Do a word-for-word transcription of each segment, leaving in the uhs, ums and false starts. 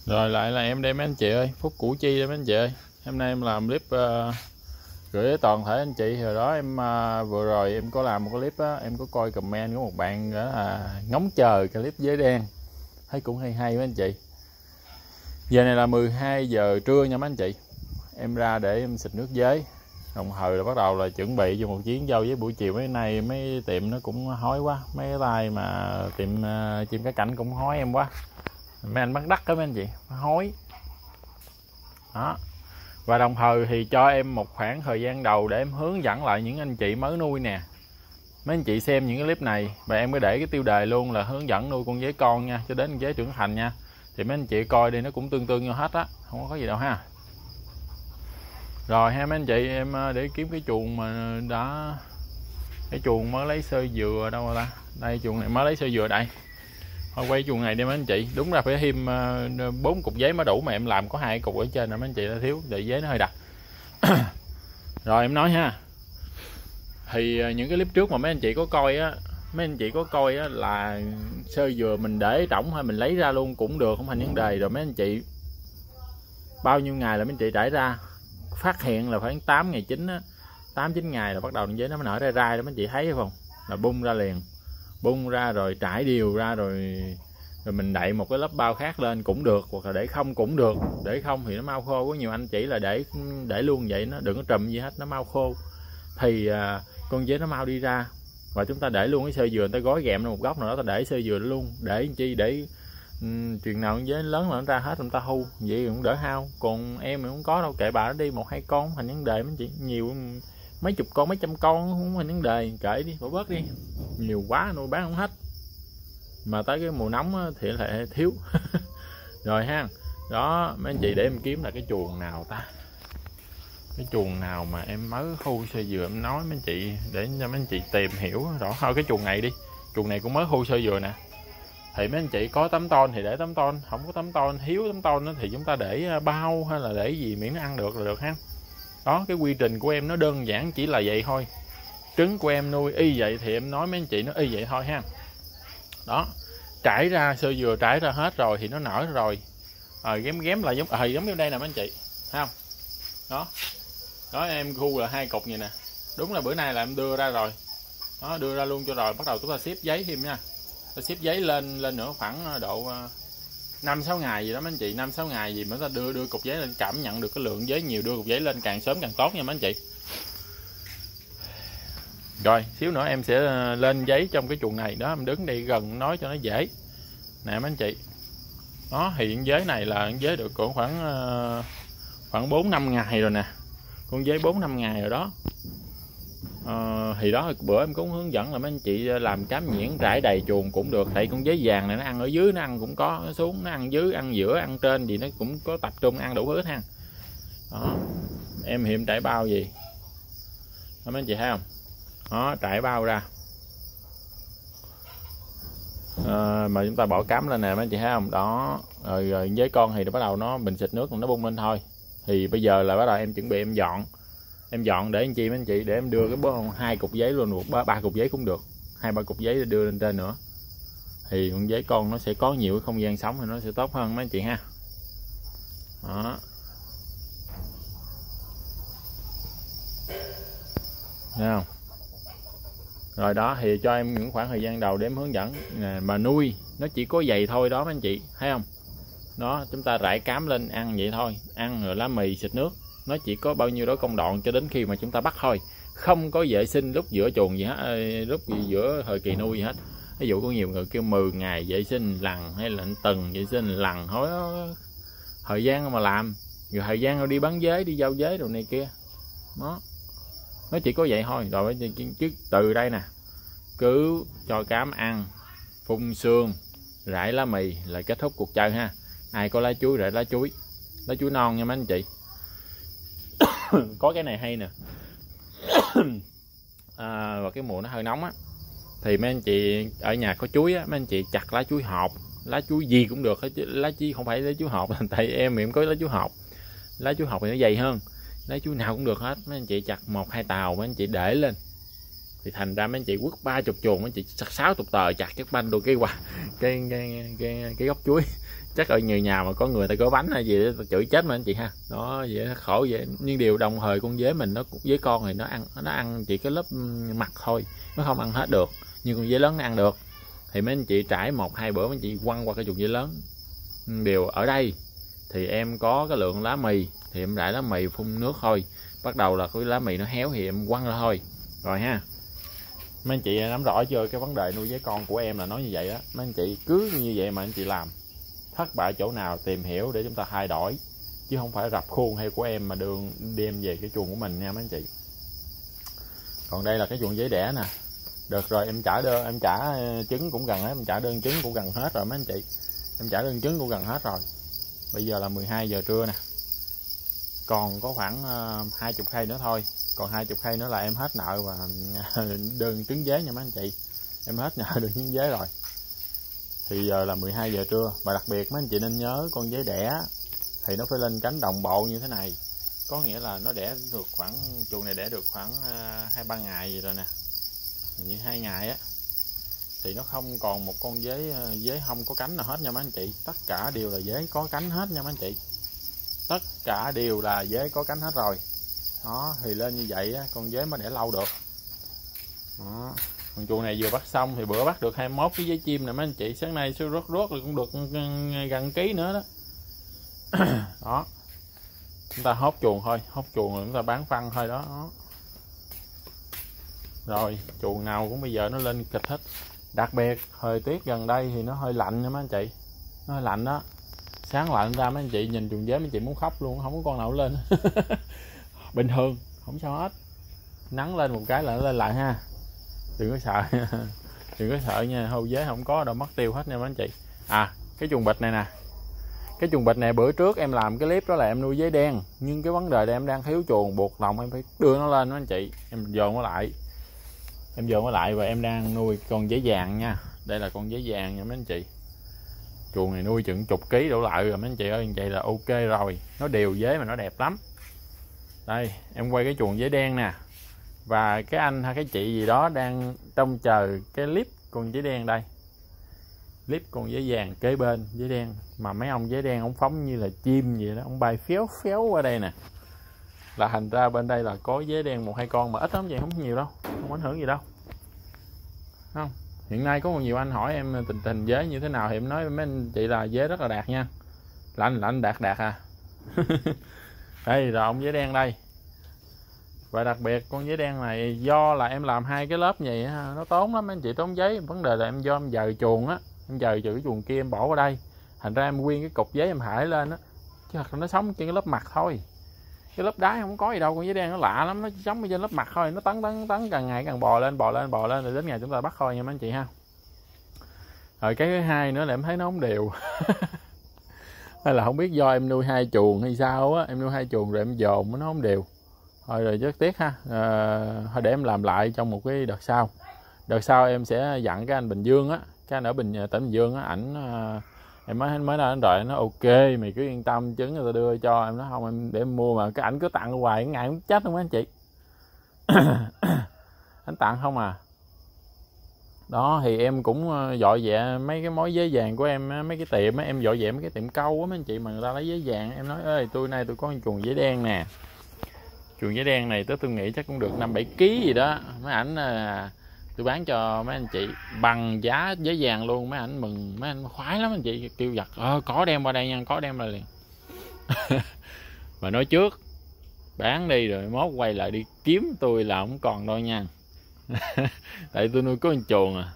Rồi lại là em đây mấy anh chị ơi, phút củ chi đây mấy anh chị ơi. Hôm nay em làm clip uh, gửi tới toàn thể anh chị. Hồi đó em uh, vừa rồi em có làm một cái clip á, em có coi comment của một bạn đó là ngóng chờ cái clip giấy đen, thấy cũng hay hay mấy anh chị. Giờ này là mười hai giờ trưa nha mấy anh chị. Em ra để em xịt nước giấy, đồng thời là bắt đầu là chuẩn bị cho một chuyến giao với buổi chiều. Mấy nay mấy tiệm nó cũng hói quá, mấy cái tay mà tiệm uh, chim cá cảnh cũng hói em quá. Mấy anh bắt đắt đó mấy anh chị, hói đó. Và đồng thời thì cho em một khoảng thời gian đầu để em hướng dẫn lại những anh chị mới nuôi nè. Mấy anh chị xem những cái clip này và em có để cái tiêu đề luôn là hướng dẫn nuôi con dế con nha, cho đến con dế trưởng thành nha. Thì mấy anh chị coi đi, nó cũng tương tương nhau hết á, không có gì đâu ha. Rồi ha mấy anh chị, em để kiếm cái chuồng mà đã, cái chuồng mới lấy sơ dừa đâu rồi ta. Đây, chuồng này mới lấy sơ dừa đây. Thôi quay chuồng này đi mấy anh chị. Đúng ra phải thêm bốn uh, cục giấy mới đủ, mà em làm có hai cục ở trên nè mấy anh chị, đã thiếu, để giấy nó hơi đặc. Rồi em nói ha. Thì uh, những cái clip trước mà mấy anh chị có coi á, mấy anh chị có coi á là sơ dừa mình để trỏng hay mình lấy ra luôn cũng được, không thành vấn đề. Rồi mấy anh chị bao nhiêu ngày là mấy anh chị trải ra, phát hiện là khoảng tám ngày chín á, tám chín ngày là bắt đầu giấy nó mới nở ra rai đó mấy anh chị thấy không? Là bung ra liền. Bung ra rồi trải đều ra rồi rồi mình đậy một cái lớp bao khác lên cũng được, hoặc là để không cũng được. Để không thì nó mau khô. Có nhiều anh chỉ là để để luôn vậy, nó đừng có trùm gì hết, nó mau khô thì à, con dế nó mau đi ra. Và chúng ta để luôn cái sơ dừa, người ta gói ghẹm một góc nào đó, ta để sơ dừa luôn, để chi để um, chừng nào con dế lớn là nó ra hết người ta hu, vậy cũng đỡ hao. Còn em thì không có đâu, kệ bà nó đi, một hai con thành vấn đề mấy chị, nhiều mấy chục con mấy trăm con không thành vấn đề, kệ đi, bỏ bớt đi, nhiều quá nuôi bán không hết, mà tới cái mùa nóng thì lại thiếu. Rồi ha, đó mấy anh chị, để em kiếm là cái chuồng nào ta, cái chuồng nào mà em mới khu sơ dừa em nói mấy anh chị, để cho mấy anh chị tìm hiểu rõ. Thôi cái chuồng này đi, chuồng này cũng mới khu sơ dừa nè. Thì mấy anh chị có tấm ton thì để tấm ton, không có tấm ton, thiếu tấm ton thì chúng ta để bao hay là để gì miễn nó ăn được là được ha. Đó, cái quy trình của em nó đơn giản chỉ là vậy thôi. Trứng của em nuôi y vậy thì em nói mấy anh chị nó y vậy thôi ha. Đó, trải ra sơ dừa trải ra hết rồi thì nó nở rồi. Ờ, ghém ghém lại giống ờ giống như đây nè mấy anh chị, thấy không? Đó. Đó, em khu là hai cục vậy nè. Đúng là bữa nay là em đưa ra rồi. Đó, đưa ra luôn cho rồi, bắt đầu chúng ta xếp giấy thêm nha. Ta xếp giấy lên lên nữa khoảng độ năm sáu ngày gì đó mấy anh chị, năm sáu ngày gì mà ta đưa đưa cục giấy lên, cảm nhận được cái lượng giấy nhiều, đưa cục giấy lên càng sớm càng tốt nha mấy anh chị. Rồi xíu nữa em sẽ lên giấy trong cái chuồng này đó, em đứng đây gần nói cho nó dễ nè mấy anh chị. Đó, thì con dế này là con dế được khoảng khoảng bốn năm ngày rồi nè, con dế bốn năm ngày rồi đó. Ờ, thì đó, bữa em cũng hướng dẫn là mấy anh chị làm cám nhuyễn rải đầy chuồng cũng được. Tại con dế vàng này nó ăn ở dưới, nó ăn cũng có, nó xuống nó ăn dưới, ăn giữa, ăn trên gì nó cũng có tập trung ăn đủ hết ha. Đó, em hiện trải bao gì đó, mấy anh chị thấy không? Đó, trải bao ra à, mà chúng ta bỏ cám lên nè mấy anh chị thấy không? Đó, rồi, rồi với con thì bắt đầu nó bình xịt nước nó bung lên thôi. Thì bây giờ là bắt đầu em chuẩn bị em dọn, em dọn để anh chị mấy anh chị, để em đưa cái bó hai cục giấy luôn, một ba, ba cục giấy cũng được, hai ba cục giấy đưa lên trên nữa, thì con giấy con nó sẽ có nhiều cái không gian sống thì nó sẽ tốt hơn mấy anh chị ha. Đó, thấy không? Rồi đó, thì cho em những khoảng thời gian đầu để em hướng dẫn nè, mà nuôi nó chỉ có vậy thôi đó mấy anh chị thấy không? Đó, chúng ta rải cám lên ăn vậy thôi, ăn rồi lá mì xịt nước, nó chỉ có bao nhiêu đó công đoạn cho đến khi mà chúng ta bắt thôi, không có vệ sinh lúc giữa chuồng gì hết, lúc giữa thời kỳ nuôi gì hết. Ví dụ có nhiều người kêu mười ngày vệ sinh lần hay là tuần vệ sinh lần, thôi thời gian mà làm, rồi thời gian rồi đi bán dế, đi giao dế rồi này kia. Đó, nó chỉ có vậy thôi. Rồi chứ từ đây nè, cứ cho cám ăn, phun sương, rải lá mì là kết thúc cuộc chơi ha. Ai có lá chuối rải lá chuối, lá chuối non nha mấy anh chị. Có cái này hay nè. À, và cái mùa nó hơi nóng á, thì mấy anh chị ở nhà có chuối á, mấy anh chị chặt lá chuối hộp, lá chuối gì cũng được, lá chi không phải lá chuối hộp. Tại em em có lá chuối hộp, lá chuối hộp thì nó dày hơn, lá chuối nào cũng được hết. Mấy anh chị chặt một hai tàu, mấy anh chị để lên thì thành ra mấy anh chị quất ba chục chuồng, mấy anh chị chặt sáu chục tờ, chặt chắc banh đôi cái quả cái cái cái, cái gốc chuối chắc ở nhiều nhà mà có người ta có bánh hay gì đó chửi chết mà anh chị ha. Đó vậy khổ vậy, nhưng điều đồng thời con dế mình nó với con thì nó ăn nó ăn chỉ cái lớp mặt thôi, nó không ăn hết được, nhưng con dế lớn nó ăn được. Thì mấy anh chị trải một hai bữa mấy anh chị quăng qua cái chuồng dế lớn. Điều ở đây thì em có cái lượng lá mì thì em rải lá mì phun nước thôi, bắt đầu là cái lá mì nó héo thì em quăng ra thôi rồi ha. Mấy anh chị nắm rõ chưa, cái vấn đề nuôi dế con của em là nói như vậy á. Mấy anh chị cứ như vậy mà anh chị làm, thất bại chỗ nào tìm hiểu để chúng ta thay đổi, chứ không phải rập khuôn hay của em mà đường đem về cái chuồng của mình nha mấy anh chị. Còn đây là cái chuồng dế đẻ nè. Được rồi, em trả đơn em trả trứng cũng gần hết, em trả đơn trứng cũng gần hết rồi mấy anh chị. Em trả đơn trứng cũng gần hết rồi. Bây giờ là mười hai giờ trưa nè, còn có khoảng hai chục khay nữa thôi, còn hai chục khay nữa là em hết nợ và đơn trứng dế nha mấy anh chị. Em hết nợ đơn trứng dế rồi. Thì giờ là mười hai giờ trưa. Và đặc biệt mấy anh chị nên nhớ con dế đẻ thì nó phải lên cánh đồng bộ như thế này, có nghĩa là nó đẻ được khoảng, chuồng này đẻ được khoảng hai ba ngày gì rồi nè, như hai ngày á, thì nó không còn một con dế dế không có cánh nào hết nha mấy anh chị. Tất cả đều là dế có cánh hết nha mấy anh chị, tất cả đều là dế có cánh hết rồi. Đó thì lên như vậy á, con dế mới đẻ lâu được. Đó. Con chuồng này vừa bắt xong thì bữa bắt được hai mươi mốt cái dế chim nè mấy anh chị. Sáng nay số rốt rốt thì cũng được gần ký nữa đó. Đó, chúng ta hốt chuồng thôi, hốt chuồng rồi chúng ta bán phân thôi đó. Đó rồi, chuồng nào cũng bây giờ nó lên kịch hết. Đặc biệt thời tiết gần đây thì nó hơi lạnh nha mấy anh chị, nó hơi lạnh đó. Sáng lạnh ra mấy anh chị nhìn chuồng dế mấy anh chị muốn khóc luôn, không có con nào lên. Bình thường không sao hết, nắng lên một cái là nó lên lại ha. Đừng có sợ đừng có sợ nha, hâu dế không có đâu mất tiêu hết nha mấy anh chị. À, cái chuồng bịch này nè, cái chuồng bịch này bữa trước em làm cái clip đó là em nuôi dế đen, nhưng cái vấn đề là em đang thiếu chuồng, buộc lòng em phải đưa nó lên đó anh chị. Em dồn nó lại em dồn nó lại và em đang nuôi con dế vàng nha. Đây là con dế vàng nha mấy anh chị. Chuồng này nuôi chừng chục ký đổ lại rồi mấy anh chị ơi, vậy là ok rồi, nó đều dế mà nó đẹp lắm. Đây em quay cái chuồng dế đen nè, và cái anh hay cái chị gì đó đang trông chờ cái clip con dế đen đây, clip con dế vàng kế bên dế đen, mà mấy ông dế đen ông phóng như là chim vậy đó, ông bay phéo phéo qua đây nè, là thành ra bên đây là có dế đen một hai con mà ít lắm vậy, không nhiều đâu, không ảnh hưởng gì đâu. Không, hiện nay có nhiều anh hỏi em tình tình dế như thế nào thì em nói mấy anh chị là dế rất là đạt nha, lạnh lạnh đạt đạt à. Đây rồi ông dế đen đây. Và đặc biệt con dế đen này do là em làm hai cái lớp vậy nó tốn lắm anh chị, tốn giấy. Vấn đề là em do em dời chuồng á, em dời từ cái chuồng kia em bỏ vào đây, thành ra em nguyên cái cục giấy em hải lên á, chứ thật nó sống trên cái lớp mặt thôi, cái lớp đáy không có gì đâu. Con dế đen nó lạ lắm, nó sống ở trên lớp mặt thôi, nó tấn tấn tấn càng ngày càng bò lên bò lên bò lên rồi đến ngày chúng ta bắt thôi nha mấy anh chị ha. Rồi cái thứ hai nữa là em thấy nó không đều. Hay là không biết do em nuôi hai chuồng hay sao á, em nuôi hai chuồng rồi em dồn nó không đều. Thôi rồi rất tiếc ha. À, thôi để em làm lại trong một cái đợt sau. Đợt sau em sẽ dặn cái anh Bình Dương á, cái anh ở Bình tỉnh Bình Dương á, ảnh em mới mới nói rồi, nó ok mày cứ yên tâm, trứng người ta đưa cho em. Nó không em để em mua, mà cái ảnh cứ tặng hoài ngày cũng chết không mấy anh chị. Anh tặng không à. Đó thì em cũng dội vẹ mấy cái mối dế vàng của em, mấy cái tiệm á, em dội vẹ mấy cái tiệm câu á mấy anh chị mà người ta lấy dế vàng, em nói ơi tôi nay tôi có một chuồng dế đen nè, chuồng dế đen này tới tôi nghĩ chắc cũng được năm bảy ký gì đó. Mấy ảnh à, tôi bán cho mấy anh chị bằng giá dế vàng luôn. Mấy ảnh mừng, mấy anh khoái lắm anh chị, kêu giật ờ, có đem qua đây nha, có đem ra liền. Mà nói trước bán đi rồi mốt quay lại đi kiếm tôi là không còn đâu nha. Tại tôi nuôi có một chuồng à.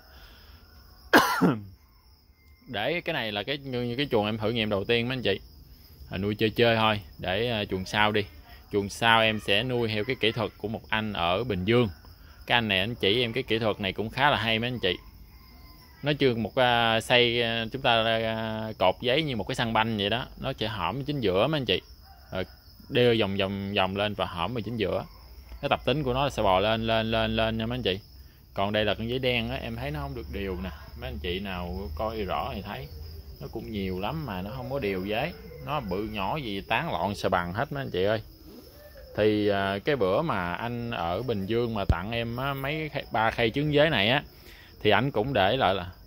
Để cái này là cái như cái chuồng em thử nghiệm đầu tiên mấy anh chị, à, nuôi chơi chơi thôi. Để uh, chuồng sau đi, chuồng sau em sẽ nuôi theo cái kỹ thuật của một anh ở Bình Dương. Cái anh này anh chỉ em cái kỹ thuật này cũng khá là hay mấy anh chị. Nó chưa một uh, xây uh, chúng ta uh, cột giấy như một cái săn banh vậy đó, nó sẽ hõm chính giữa mấy anh chị, rồi đưa vòng vòng vòng lên và hõm ở chính giữa. Cái tập tính của nó là sẽ bò lên lên lên lên nha mấy anh chị. Còn đây là con giấy đen á, em thấy nó không được đều nè. Mấy anh chị nào coi rõ thì thấy nó cũng nhiều lắm mà nó không có đều giấy, nó bự nhỏ gì tán loạn sờ bằng hết mấy anh chị ơi. Thì à, cái bữa mà anh ở Bình Dương mà tặng em á, mấy ba khay trứng dế này á, thì anh cũng để lại là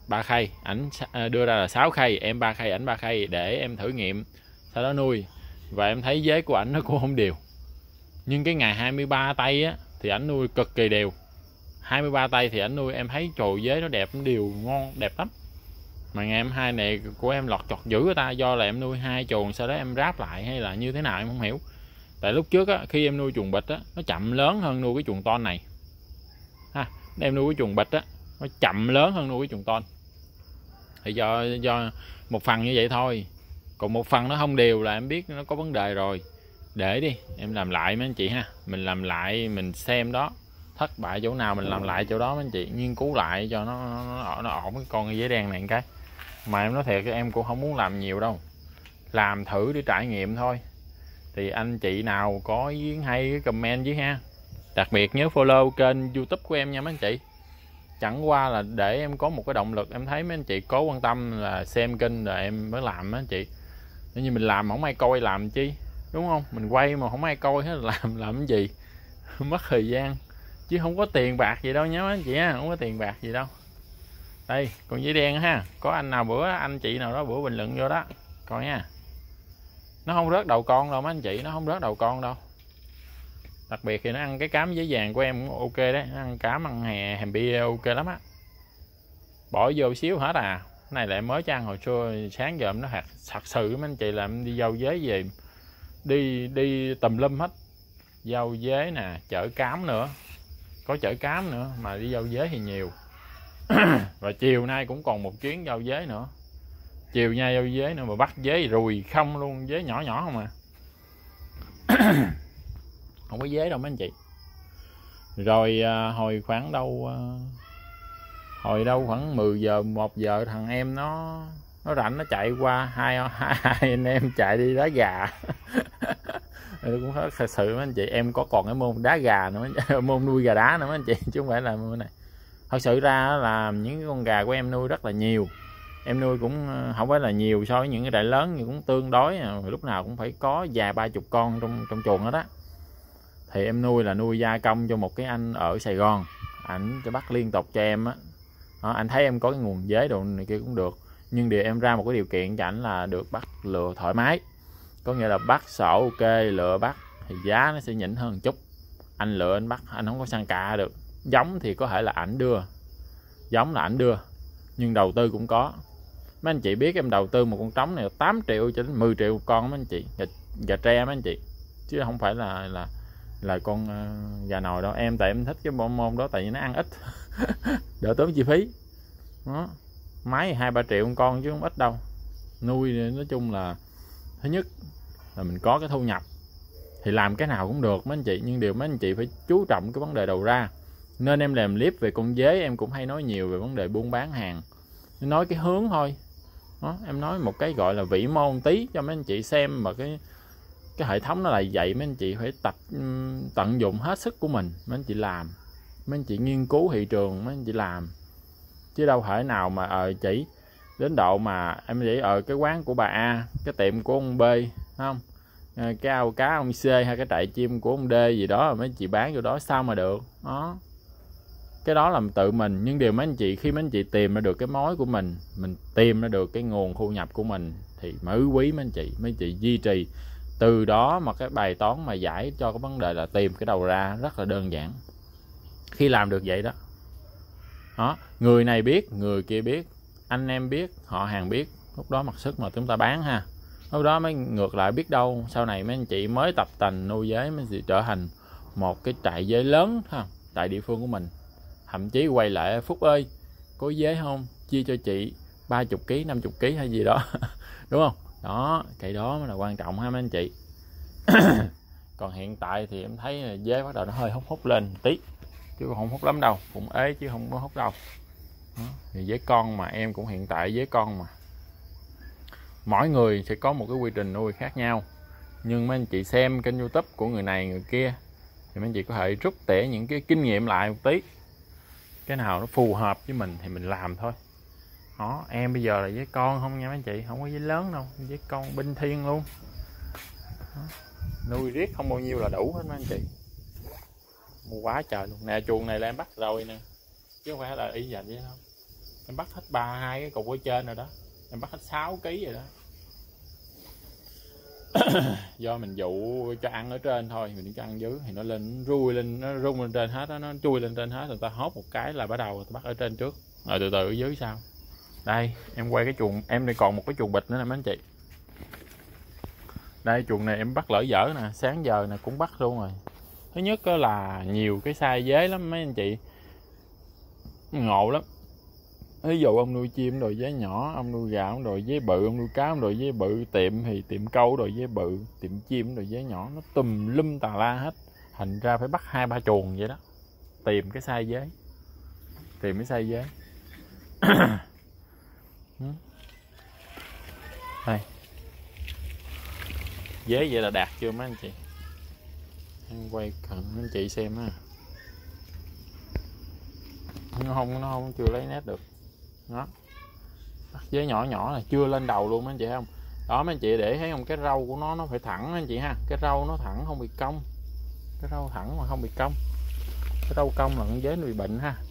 ba khay, ảnh đưa ra là sáu khay, em ba khay, ảnh ba khay để em thử nghiệm, sau đó nuôi. Và em thấy dế của ảnh nó cũng không đều. Nhưng cái ngày hai mươi ba tây á thì ảnh nuôi cực kỳ đều. hai mươi ba tây thì ảnh nuôi em thấy trồi dế nó đẹp, nó đều ngon, đẹp lắm. Mà ngày em hai này của em lọt chọt dữ người ta, do là em nuôi hai chuồng sau đó em ráp lại hay là như thế nào em không hiểu. Tại lúc trước á, khi em nuôi chuồng bịch á, nó chậm lớn hơn nuôi cái chuồng ton này ha. Em nuôi cái chuồng bịch á, nó chậm lớn hơn nuôi cái chuồng ton. Thì do do một phần như vậy thôi. Còn một phần nó không đều là em biết nó có vấn đề rồi. Để đi, em làm lại mấy anh chị ha. Mình làm lại, mình xem đó. Thất bại chỗ nào mình làm lại chỗ đó mấy anh chị. Nghiên cứu lại cho nó nó, nó ổn cái con dế đen này cái. Mà em nói thiệt em cũng không muốn làm nhiều đâu. Làm thử để trải nghiệm thôi. Thì anh chị nào có ý kiến hay cái comment dưới ha. Đặc biệt nhớ follow kênh YouTube của em nha mấy anh chị. Chẳng qua là để em có một cái động lực. Em thấy mấy anh chị có quan tâm là xem kênh rồi em mới làm mấy anh chị. Nếu như mình làm mà không ai coi làm chi, đúng không? Mình quay mà không ai coi hết làm làm cái gì. Mất thời gian. Chứ không có tiền bạc gì đâu nhé mấy anh chị ha. Không có tiền bạc gì đâu. Đây con dế đen ha. Có anh nào bữa anh chị nào đó bữa bình luận vô đó coi nha. Nó không rớt đầu con đâu mấy anh chị. Nó không rớt đầu con đâu. Đặc biệt thì nó ăn cái cám dế vàng của em cũng ok đấy. Nó ăn cám ăn hè hèm bia ok lắm á. Bỏ vô xíu hết à. Cái này lại mới cho ăn hồi xưa sáng giờ nó thật, thật sự mấy anh chị làm đi dâu dế về. Đi đi tùm lum hết. Dâu dế nè, chở cám nữa. Có chở cám nữa mà đi dâu dế thì nhiều. Và chiều nay cũng còn một chuyến dâu dế nữa. Chiều nha dâu dế nữa mà bắt dế rùi không luôn, dế nhỏ nhỏ không à. Không có dế đâu mấy anh chị. Rồi à, hồi khoảng đâu à, hồi đâu khoảng mười giờ một giờ thằng em nó nó rảnh nó chạy qua hai, hai, hai anh em chạy đi đá gà. Cũng thật sự mấy anh chị, em có còn cái môn đá gà nữa, môn nuôi gà đá nữa mấy anh chị, chứ không phải là môn này. Thật sự ra là những con gà của em nuôi rất là nhiều. Em nuôi cũng không phải là nhiều so với những cái đại lớn, nhưng cũng tương đối, lúc nào cũng phải có vài ba chục con trong trong chuồng đó đó. Thì em nuôi là nuôi gia công cho một cái anh ở Sài Gòn, ảnh cho bắt liên tục cho em á. Đó, anh thấy em có cái nguồn dế đồ này kia cũng được, nhưng điều em ra một cái điều kiện cho ảnh là được bắt lựa thoải mái, có nghĩa là bắt sổ ok, lựa bắt thì giá nó sẽ nhỉnh hơn một chút. Anh lựa anh bắt, anh không có săn cạ được. Giống thì có thể là ảnh đưa, giống là ảnh đưa, nhưng đầu tư cũng có. Mấy anh chị biết em đầu tư một con trống này tám triệu cho đến mười triệu một con mấy anh chị, gà, gà tre mấy anh chị, chứ không phải là là là con uh, gà nồi đâu. Em tại em thích cái bộ môn đó tại vì nó ăn ít. Đỡ tốn chi phí đó. Máy hai ba triệu một con chứ không ít đâu. Nuôi nói chung là thứ nhất là mình có cái thu nhập thì làm cái nào cũng được mấy anh chị, nhưng điều mấy anh chị phải chú trọng cái vấn đề đầu ra. Nên em làm clip về con dế em cũng hay nói nhiều về vấn đề buôn bán hàng, nói cái hướng thôi đó. Em nói một cái gọi là vĩ mô một tí cho mấy anh chị xem, mà cái cái hệ thống nó là vậy. Mấy anh chị phải tập tận dụng hết sức của mình, mấy anh chị làm, mấy anh chị nghiên cứu thị trường, mấy anh chị làm, chứ đâu thể nào mà ờ chỉ đến độ mà em nghĩ ở cái quán của bà A, cái tiệm của ông B, không, cái ao cá ông C hay cái trại chim của ông D gì đó mấy anh chị bán vô đó sao mà được đó. Cái đó là tự mình, nhưng điều mấy anh chị khi mấy anh chị tìm ra được cái mối của mình, mình tìm ra được cái nguồn thu nhập của mình thì mới quý mấy anh chị, mấy anh chị duy trì. Từ đó mà cái bài toán mà giải cho cái vấn đề là tìm cái đầu ra rất là đơn giản. Khi làm được vậy đó, đó, người này biết, người kia biết, anh em biết, họ hàng biết, lúc đó mặc sức mà chúng ta bán ha. Lúc đó mới ngược lại, biết đâu sau này mấy anh chị mới tập tành nuôi dế mới trở thành một cái trại dế lớn ha, tại địa phương của mình. Thậm chí quay lại Phúc ơi có dế không, chia cho chị ba mươi ký, năm mươi ký hay gì đó. Đúng không? Đó, cái đó mới là quan trọng ha mấy anh chị. Còn hiện tại thì em thấy dế bắt đầu nó hơi hút hút lên tí, chứ không hút lắm đâu, cũng ế chứ không có hút đâu. Đó. Thì dế con mà em cũng hiện tại dế con mà. Mỗi người sẽ có một cái quy trình nuôi khác nhau, nhưng mấy anh chị xem kênh YouTube của người này người kia thì mấy anh chị có thể rút tỉa những cái kinh nghiệm lại một tí, cái nào nó phù hợp với mình thì mình làm thôi. Đó, em bây giờ là dế con không nha mấy anh chị, không có dế lớn đâu, dế con binh thiên luôn. Đó. Nuôi riết không bao nhiêu là đủ hết mấy anh chị, mua quá trời luôn nè. Chuồng này là em bắt rồi nè, chứ không phải là y dành vậy đâu. em bắt hết ba hai cái cục ở trên rồi đó, em bắt hết sáu ký rồi đó. Do mình dụ cho ăn ở trên thôi, mình cho ăn dưới thì nó lên rui lên, nó rung lên trên hết đó, nó chui lên trên hết, người ta hốt một cái là bắt đầu người ta bắt ở trên trước, rồi từ từ ở dưới sau. Đây em quay cái chuồng em, đây còn một cái chuồng bịch nữa nè mấy anh chị. Đây chuồng này em bắt lỡ dở nè, sáng giờ nè cũng bắt luôn rồi. Thứ nhất là nhiều cái size dế lắm mấy anh chị, ngộ lắm. Ví dụ ông nuôi chim rồi dế nhỏ, ông nuôi gà ông rồi dế bự, ông nuôi cá ông rồi dế bự, tiệm thì tiệm câu rồi dế bự, tiệm chim rồi dế nhỏ, nó tùm lum tà la hết. Thành ra phải bắt hai ba chuồng vậy đó, tìm cái size dế, tìm cái size dế. Đây dế vậy là đạt chưa mấy anh chị? Em quay cận mấy anh chị xem ha. Nó không, nó không chưa lấy nét được. Đó. Bắt dế nhỏ nhỏ là chưa lên đầu luôn mấy anh chị không? Đó mấy anh chị để thấy không, cái râu của nó nó phải thẳng mấy anh chị ha. Cái râu nó thẳng không bị cong. Cái râu thẳng mà không bị cong. Cái râu cong là con dế nó bị bệnh ha.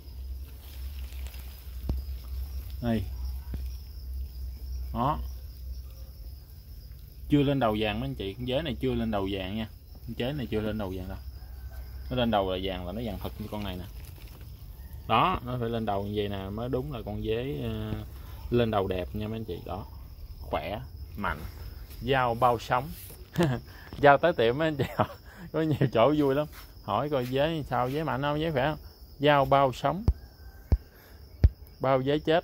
Đây. Đó. Chưa lên đầu vàng mấy anh chị, con dế này chưa lên đầu vàng nha. Con dế này chưa lên đầu vàng đâu. Nó lên đầu là vàng là nó vàng thật như con này nè. Đó, nó phải lên đầu như vậy nè mới đúng là con dế uh, lên đầu đẹp nha mấy anh chị. Đó, khỏe, mạnh, giao bao sống. Giao tới tiệm mấy anh chị, có nhiều chỗ vui lắm, hỏi coi dế sao, dế mạnh không, dế khỏe không, giao bao sống, bao dế chết.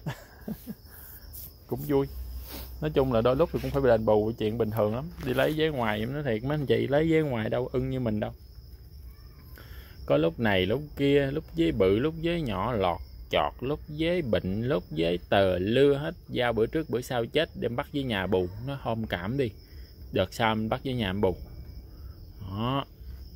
Cũng vui. Nói chung là đôi lúc thì cũng phải đền bù chuyện bình thường lắm. Đi lấy dế ngoài em nói thiệt mấy anh chị, lấy dế ngoài đâu ưng như mình đâu. Có lúc này lúc kia, lúc dế bự lúc dế nhỏ lọt chọt, lúc dế bệnh lúc dế tờ lưa hết. Giao bữa trước bữa sau chết đem bắt với nhà bù, nó thông cảm đi, đợt sau mình bắt với nhà bù. Đó.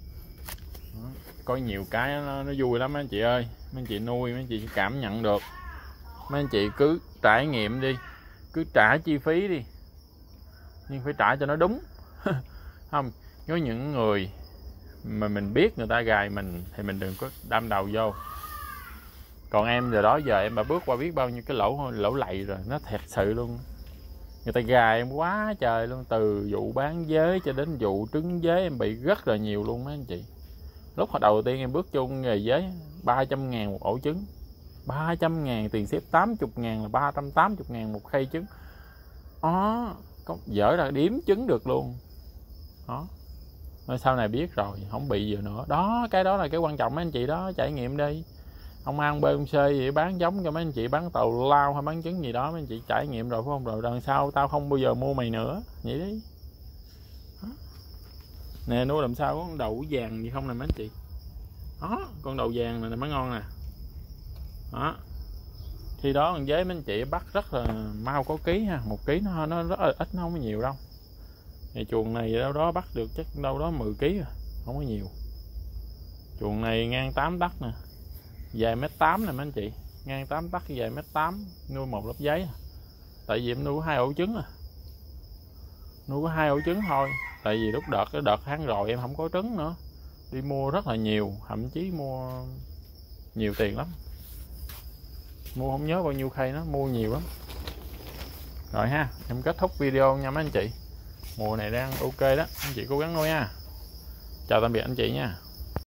Đó. Có nhiều cái nó, nó vui lắm mấy anh chị ơi. Mấy anh chị nuôi mấy anh chị cảm nhận được. Mấy anh chị cứ trải nghiệm đi, cứ trả chi phí đi, nhưng phải trả cho nó đúng. Không, có những người mà mình biết người ta gài mình thì mình đừng có đâm đầu vô. Còn em giờ đó giờ em mà bước qua biết bao nhiêu cái lỗ lỗ lầy rồi, nó thật sự luôn. Người ta gài em quá trời luôn, từ vụ bán dế cho đến vụ trứng dế em bị rất là nhiều luôn mấy anh chị. Lúc hồi đầu tiên em bước chung nghề dế, ba trăm ngàn một ổ trứng, ba trăm ngàn, tiền xếp tám mươi ngàn là ba trăm tám mươi ngàn một khay trứng. Đó, có dở ra điếm trứng được luôn. Đó. Rồi sau này biết rồi, không bị gì nữa. Đó, cái đó là cái quan trọng mấy anh chị đó, trải nghiệm đi. Ông ăn bê ông xê gì bán giống cho mấy anh chị, bán tàu lao hay bán trứng gì đó, mấy anh chị trải nghiệm rồi phải không? Rồi lần sau tao không bao giờ mua mày nữa, vậy đi. Đó. Nè, nuôi làm sao có con đầu vàng gì không nè mấy anh chị. Đó, con đầu vàng này, này mới ngon nè. Đó. Khi đó con dế mấy anh chị bắt rất là mau có ký ha, một ký nó nó rất là ít, nó không có nhiều đâu. Thì chuồng này đâu đó bắt được chắc đâu đó mười ký rồi, không có nhiều. Chuồng này ngang tám tấc nè, dài mét tám nè mấy anh chị, ngang tám tấc dài mét tám, nuôi một lớp giấy. Tại vì em nuôi hai ổ trứng à, nuôi có hai ổ trứng thôi. Tại vì lúc đợt cái đợt tháng rồi em không có trứng nữa, đi mua rất là nhiều, thậm chí mua nhiều tiền lắm, mua không nhớ bao nhiêu khay, nó mua nhiều lắm. Rồi ha, em kết thúc video nha mấy anh chị. Mùa này đang ok đó, anh chị cố gắng nuôi nha. Chào tạm biệt anh chị nha.